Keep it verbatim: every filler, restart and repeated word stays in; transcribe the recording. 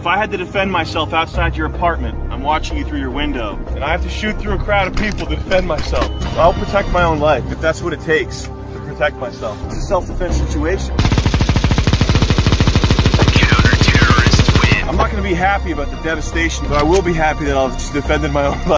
If I had to defend myself outside your apartment, I'm watching you through your window, and I have to shoot through a crowd of people to defend myself. I'll protect my own life if that's what it takes to protect myself. It's a self-defense situation. Counter-terrorists win. I'm not going to be happy about the devastation, but I will be happy that I've defended my own life.